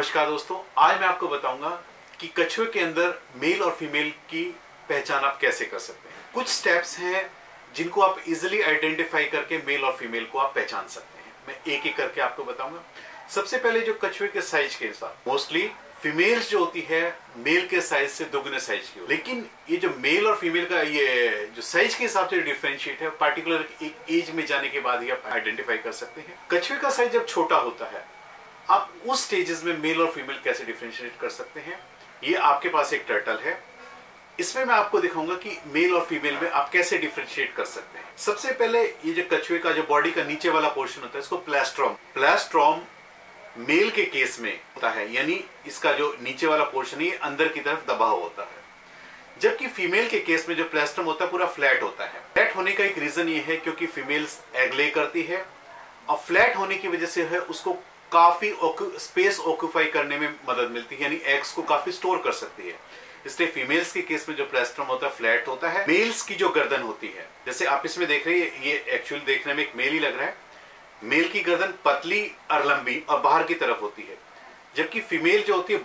नमस्कार दोस्तों, आज मैं आपको बताऊंगा कि कछुए के अंदर मेल और फीमेल की पहचान आप कैसे कर सकते हैं। कुछ स्टेप्स हैं जिनको आप इजीली आइडेंटिफाई करके मेल और फीमेल को आप पहचान सकते हैं। मैं एक एक करके आपको बताऊंगा। सबसे पहले जो कछुए के साइज के हिसाब, मोस्टली फीमेल्स जो होती है मेल के साइज से दोगुने साइज की, लेकिन ये जो मेल और फीमेल का ये जो साइज के हिसाब से डिफरेंशिएट है, पार्टिकुलर एक एज में जाने के बाद ही आप आइडेंटिफाई कर सकते हैं। कछुए का साइज जब छोटा होता है, आप उस स्टेजेस में मेल और फीमेल कैसे डिफरेंशिएट कर सकते हैं। ये आपके पास एक टर्टल है, इसमें मैं आपको दिखाऊंगा कि मेल और फीमेल में आप कैसे डिफरेंशिएट कर सकते हैं। सबसे पहले ये जो कछुए का जो बॉडी का नीचे वाला पोर्शन होता है, इसको प्लेस्ट्रॉम मेल के केस में होता है, यानी इसका जो नीचे वाला पोर्शन है अंदर की तरफ दबा हुआ होता है, जबकि फीमेल के केस में जो प्लेस्ट्रम होता है पूरा फ्लैट होता है। फ्लैट होने का एक रीजन ये है क्योंकि फीमेल्स एग ले करती है और फ्लैट होने की वजह से है उसको काफी स्पेस ऑक्यूपाई करने में मदद मिलती है, यानी एग्स को काफी स्टोर कर सकती है। इसलिए फीमेल्स के केस में जो प्लेस्ट्रम होता है फ्लैट होता है। मेल्स की जो गर्दन होती है, जैसे आप इसमें देख रहे हैं, ये एक्चुअली देखने में एक मेल ही लग रहा है। मेल की गर्दन पतली और लंबी और बाहर की तरफ होती है, जबकि फीमेल जो होती है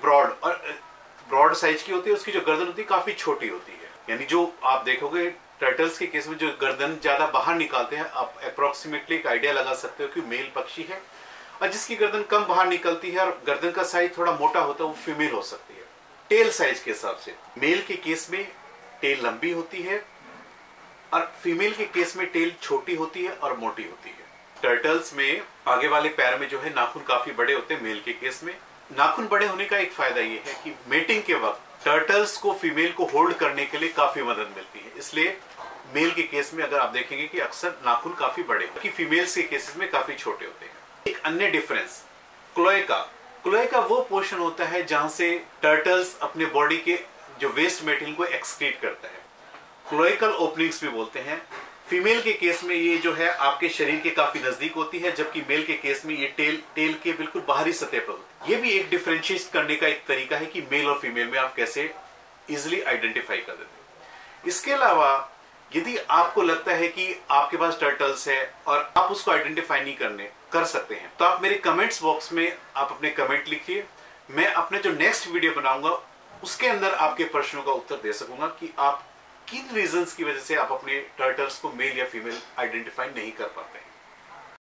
ब्रॉड साइज की होती है, उसकी जो गर्दन होती है काफी छोटी होती है। यानी जो आप देखोगे टर्टल्स के केस में जो गर्दन ज्यादा बाहर निकालते हैं, आप अप्रोक्सीमेटली एक आइडिया लगा सकते हो कि मेल पक्षी है, और जिसकी गर्दन कम बाहर निकलती है और गर्दन का साइज थोड़ा मोटा होता है वो फीमेल हो सकती है। टेल साइज के हिसाब से मेल के केस में टेल लंबी होती है और फीमेल के केस में टेल छोटी होती है और मोटी होती है। टर्टल्स में आगे वाले पैर में जो है नाखून काफी बड़े होते हैं। मेल के केस में नाखून बड़े होने का एक फायदा ये है कि मेटिंग के वक्त टर्टल्स को फीमेल को होल्ड करने के लिए काफी मदद मिलती है। इसलिए मेल के केस में अगर आप देखेंगे कि अक्सर नाखून काफी बड़े होते हैं, फीमेल्स के केसेस में काफी छोटे होते हैं। एक अन्य डिफरेंस क्लोएका वो पोर्शन होता है जहां से टर्टल्स अपने बॉडी के जो वेस्ट मटेरियल को एक्सक्रीट करता है, क्लोएकल ओपनिंग्स भी बोलते हैं। फीमेल के केस में ये जो है आपके शरीर के काफी नजदीक होती है, जबकि मेल के केस में ये टेल के बिल्कुल बाहरी सतह पर होती है। ये भी एक डिफरेंशिएट करने का एक तरीका है कि मेल और फीमेल में आप कैसे इजिली आइडेंटिफाई कर देते हैं। इसके अलावा यदि आपको लगता है कि आपके पास टर्टल्स है और आप उसको आइडेंटिफाई नहीं कर सकते हैं, तो आप मेरे कमेंट्स बॉक्स में आप अपने कमेंट लिखिए। मैं अपने जो नेक्स्ट वीडियो बनाऊंगा उसके अंदर आपके प्रश्नों का उत्तर दे सकूंगा कि आप किन रीजंस की वजह से आप अपने टर्टल्स को मेल या फीमेल आइडेंटिफाई नहीं कर पाते हैं।